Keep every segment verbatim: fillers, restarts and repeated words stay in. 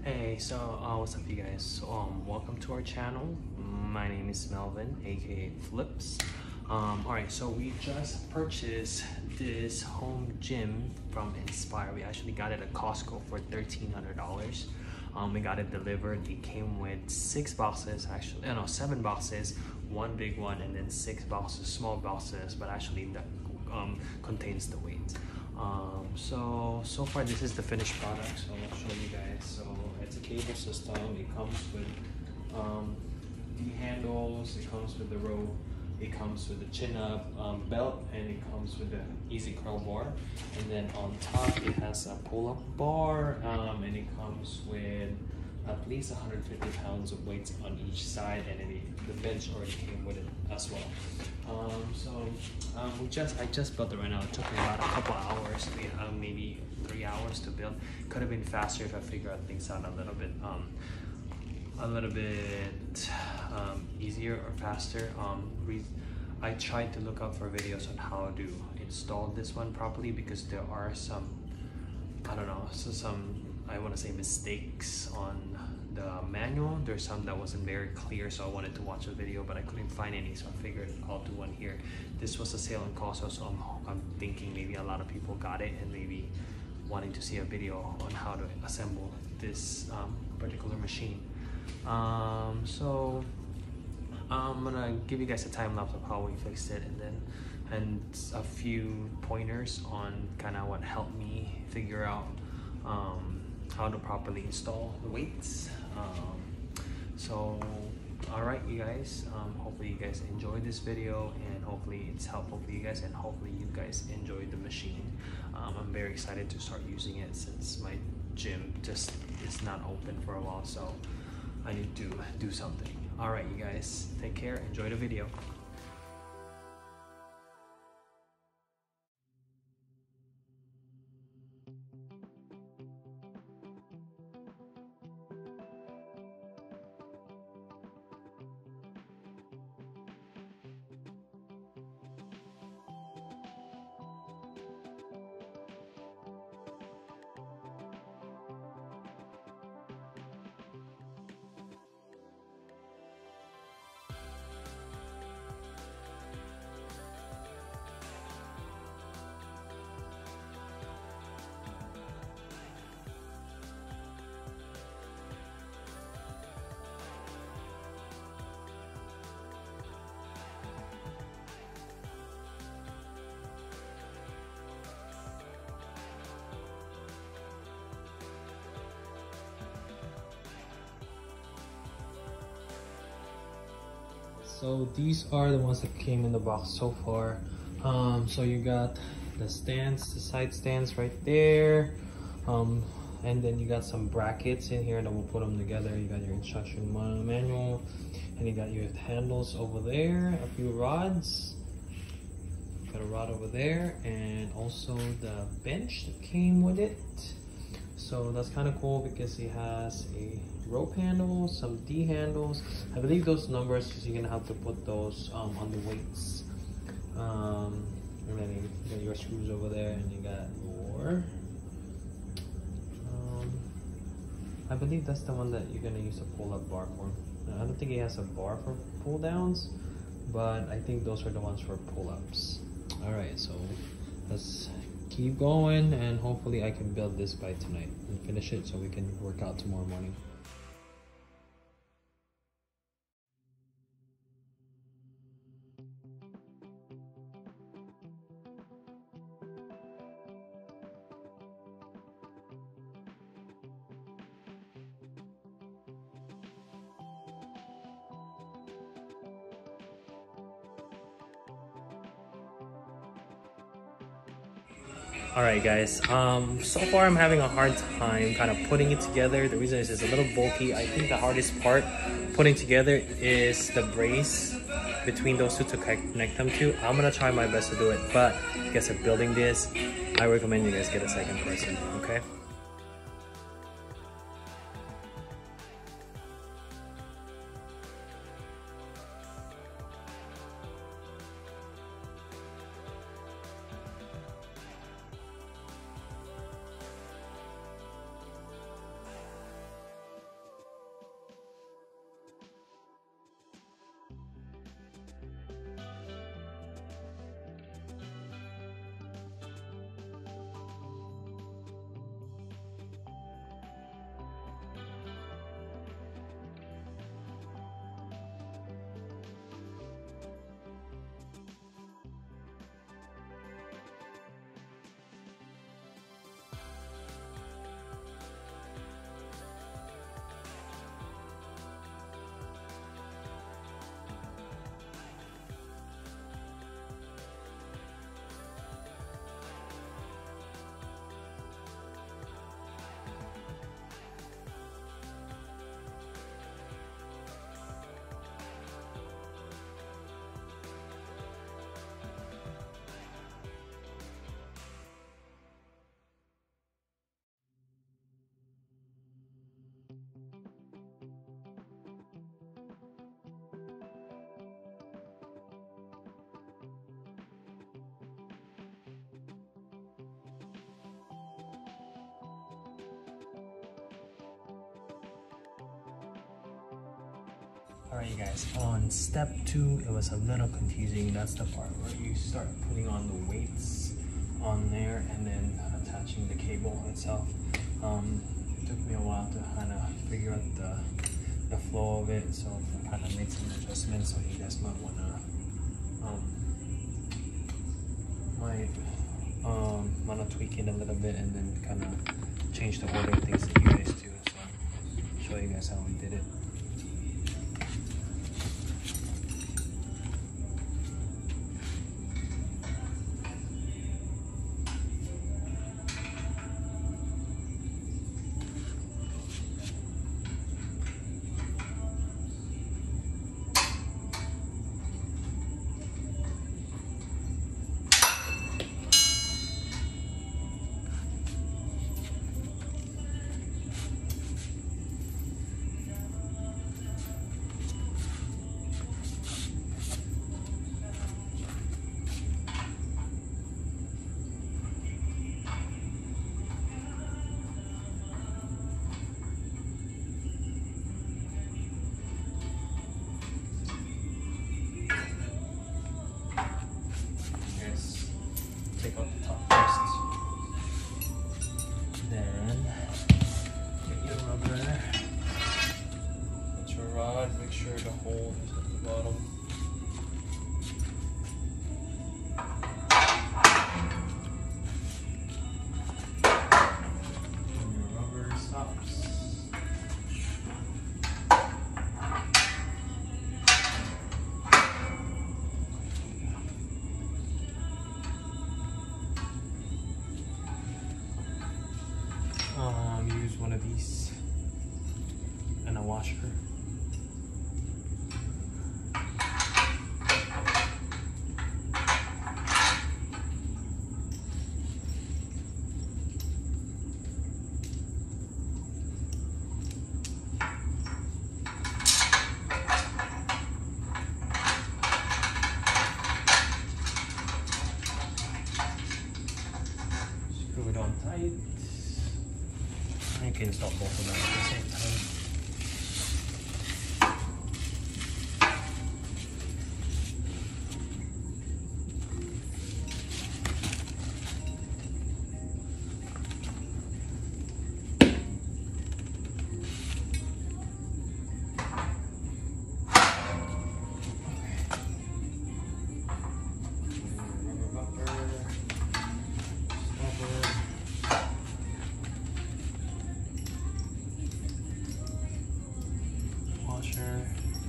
Hey, so uh, what's up, you guys? So, um, welcome to our channel. My name is Melvin, aka Flips. Um, all right, so we just purchased this home gym from Inspire. We actually got it at Costco for thirteen hundred dollars. Um, we got it delivered. It came with six boxes, actually, no, seven boxes, one big one, and then six boxes, small boxes, but actually that um, contains the weight. Um, so, so far this is the finished product, so I'll show you guys. So it's a cable system. It comes with um, the handles, it comes with the rope, it comes with the chin up um, belt, and it comes with the easy curl bar. And then on top it has a pull up bar, um, and it comes with at least one hundred fifty pounds of weights on each side, and then it, the bench already came with it as well. Um, so um, we just I just built it right now. It took me about a couple hours, maybe, uh, maybe three hours to build. Could have been faster if I figured out things out a little bit um, a little bit um, easier or faster. Um, I tried to look up for videos on how to install this one properly, because there are some, I don't know, so some, I want to say mistakes on the manual. There's some that wasn't very clear, so I wanted to watch a video, but I couldn't find any, so I figured I'll do one here. This was a sale on Costco, so I'm, I'm thinking maybe a lot of people got it and maybe wanting to see a video on how to assemble this um, particular machine. Um, so I'm gonna give you guys a time lapse of how we fixed it, and then and a few pointers on kind of what helped me figure out um, how to properly install the weights. Um, so all right, you guys, um, hopefully you guys enjoyed this video, and hopefully it's helpful for you guys, and hopefully you guys enjoyed the machine. um, I'm very excited to start using it, since my gym just is not open for a while, so I need to do something. All right, you guys, take care, enjoy the video. So these are the ones that came in the box so far. Um, so you got the stands, the side stands right there. Um, and then you got some brackets in here that will put them together. You got your instruction manual, and you got your handles over there, a few rods. Got a rod over there, and also the bench that came with it. So that's kind of cool, because it has a rope handle, some D handles. I believe those numbers, you're gonna have to put those um, on the weights. Um, and then you got your screws over there, and you got your, um, I believe that's the one that you're gonna use a pull-up bar for. I don't think it has a bar for pull-downs, but I think those are the ones for pull-ups. All right, so let's keep going, and hopefully I can build this by tonight and finish it so we can work out tomorrow morning. All right, guys, um, so far I'm having a hard time kind of putting it together. The reason is it's a little bulky. I think the hardest part putting together is the brace between those two to connect them to. I'm gonna try my best to do it, but I guess if building this, I recommend you guys get a second person, okay? Alright you guys, on step two, it was a little confusing. That's the part where you start putting on the weights on there and then attaching the cable itself. Um, it took me a while to kind of figure out the, the flow of it, so I kind of made some adjustments, so you guys might want to um, might um, want to tweak it a little bit and then kind of change the order of things that you guys do. So I'll show you guys how we did it. Take out the top first. Then get your rubber. Put your rod. Make sure the hole is at the bottom. And your rubber stops. Um, use one of these and a washer. Screw it on tight. You can install both of them at the same time. Washer.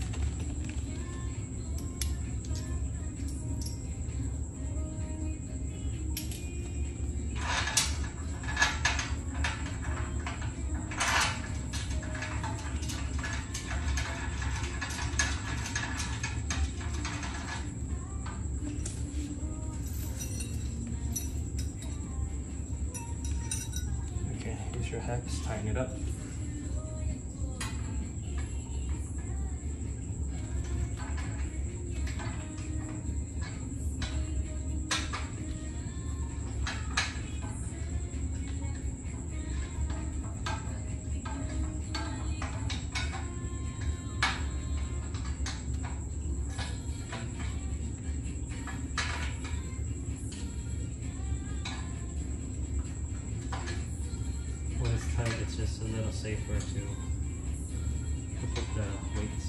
Okay, here's your hex, tighten it up. When it's tight, it's just a little safer to, to put the weights.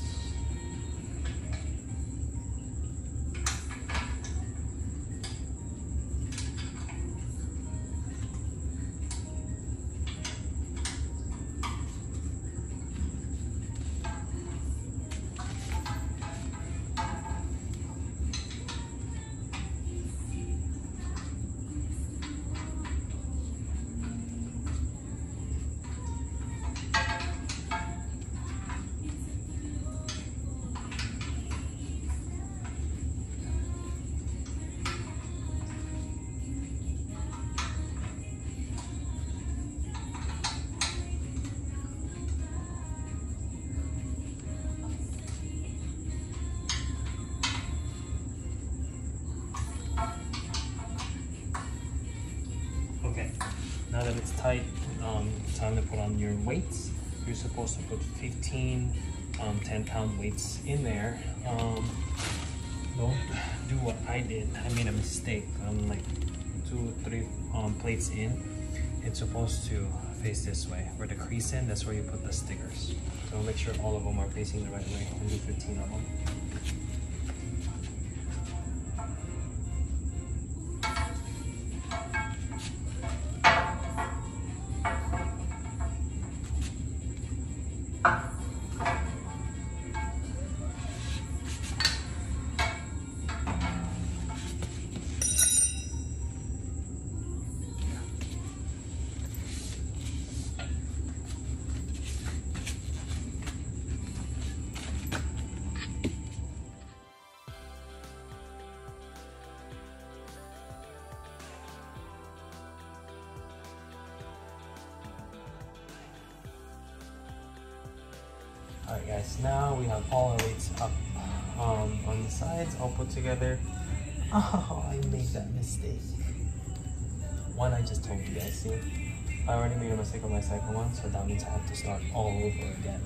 Okay, now that it's tight, um, time to put on your weights. You're supposed to put fifteen um, ten pound weights in there. Um, don't do what I did. I made a mistake. I'm like two, three um, plates in. It's supposed to face this way. Where the crease in, that's where you put the stickers. So make sure all of them are facing the right way. I'll do fifteen of them. Alright guys, now we have all our weights up um, on the sides, all put together. Oh, I made that mistake. One I just told you guys, see? I already made a mistake on my second one, so that means I have to start all over again.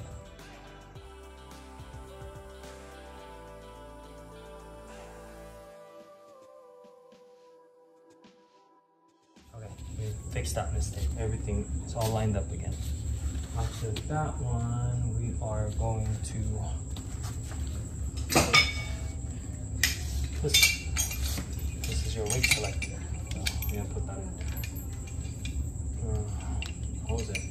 Okay, we fixed that mistake. Everything is all lined up again. After that one, we are going to this. This is your weight selector. So you're gonna put that in there. Uh, hose it.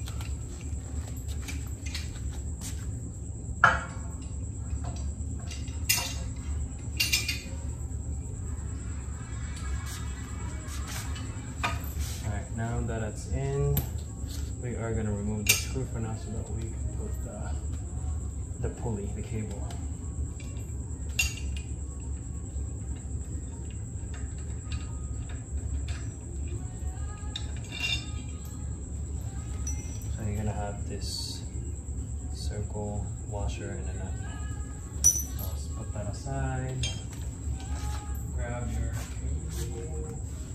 All right, now that it's in, we are going to remove the screw for now so that we can put the, the pulley, the cable. So you're going to have this circle washer and a nut. So let's put that aside. Grab your cable.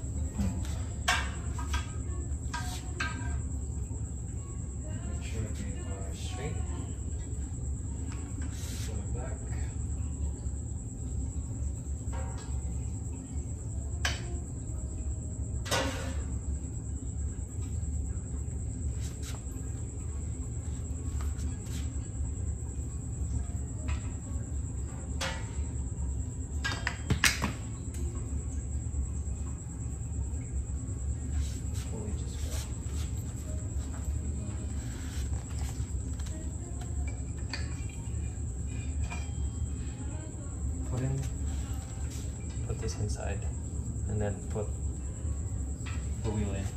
Put in, put this inside, and then put the wheel in.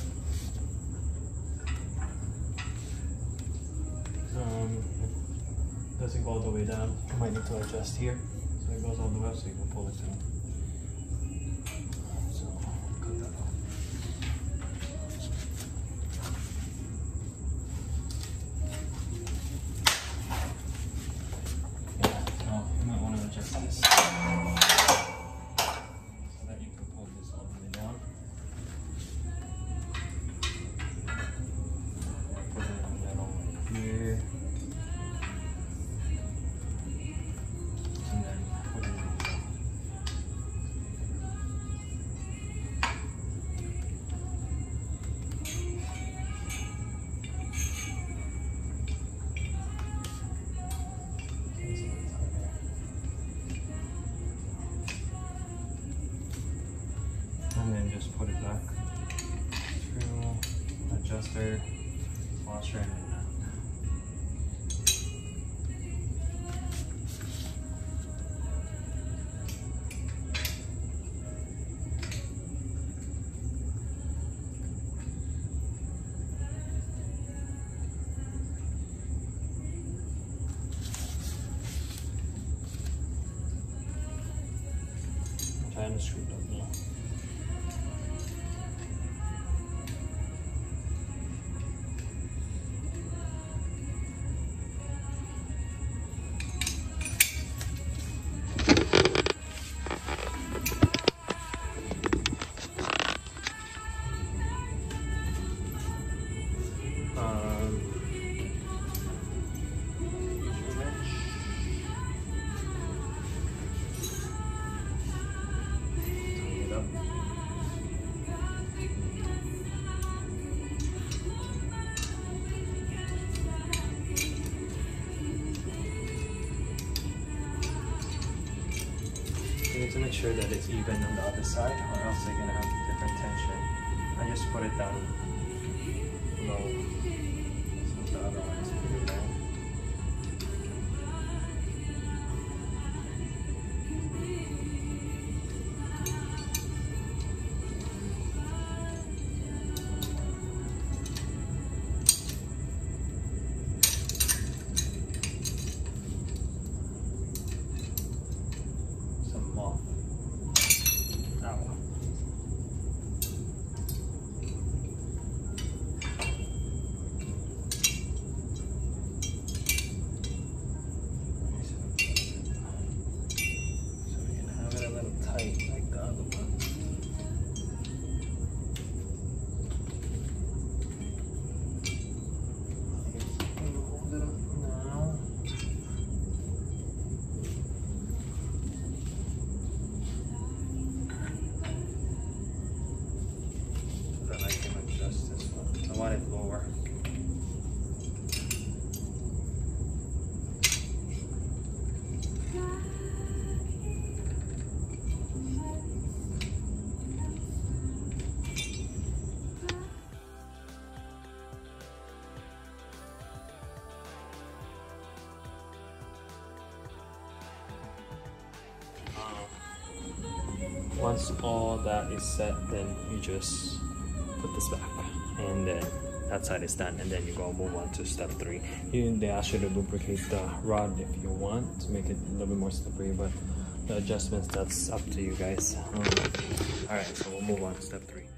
Um, it doesn't go all the way down. You might need to adjust here, so it goes all the way up, so you can pull it through. So cut that off. This so that you can pull this all the way down. Put it in the middle right here. And then put it in the middle. And then just put it back. Screw, adjuster, washer, and then nut. I'm trying to screw it up now. need to make sure that it's even on the other side, or else you're gonna have different tension. I just put it down low, so the other one is pretty low. Like the other one. Hold it up now. So that I can adjust this one. I want it lower. Once all that is set, then you just put this back, and then that side is done, and then you go move on to step three. You, they ask you to lubricate the rod if you want to make it a little bit more slippery, but the adjustments, that's up to you guys. Um, all right, so we'll move on to step three.